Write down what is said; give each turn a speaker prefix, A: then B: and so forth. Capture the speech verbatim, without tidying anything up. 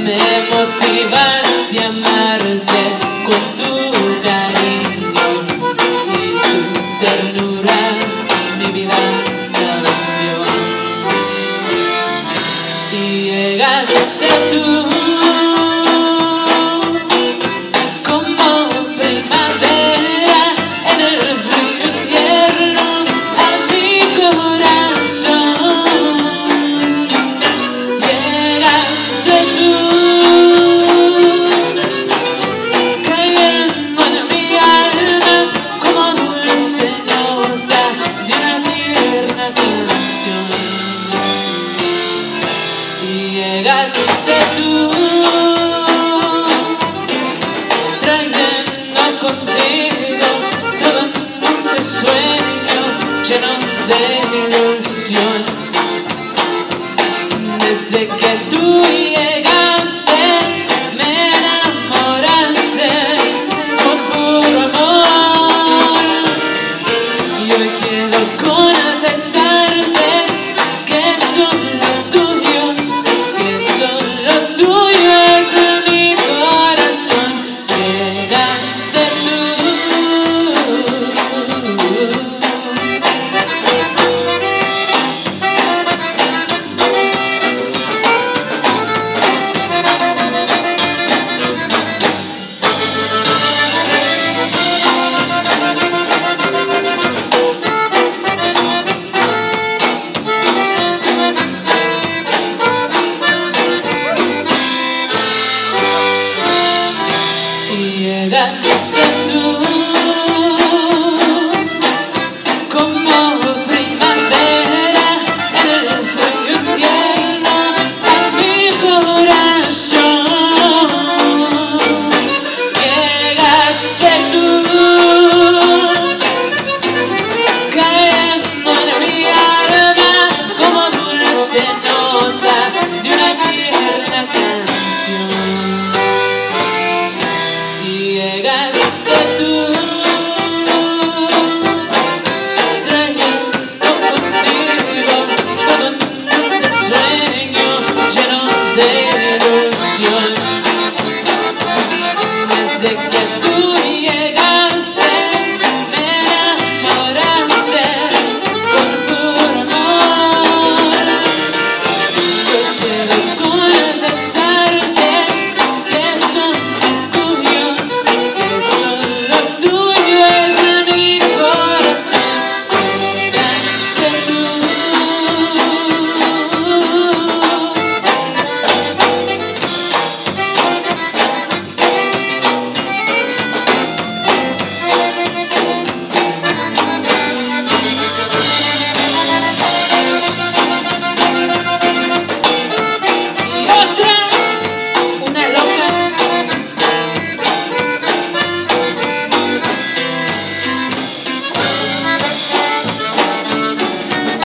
A: Me motivaste a amarte con tu cariño y tu ternura, mi vida cambió. Y llegaste tú como primavera en el frío invierno a mi corazón. Llegaste tú cayendo en mi alma como dulce nota de una tierna canción. Y llegaste tú trayendo contigo todo un dulce sueño lleno de ilusión. Desde que tú llegaste me enamoraste con puro amor. Y hoy quiero confesarte que solo tuyo, que solo tuyo es mi corazón. Llegaste tú. Llegaste tú como primavera en el frío invierno a mi corazón. Llegaste tú cayendo en mi alma como dulce nota de una tierna canción. Llegaste tú trayendo contigo todo un dulce sueño lleno de ilusión. Desde que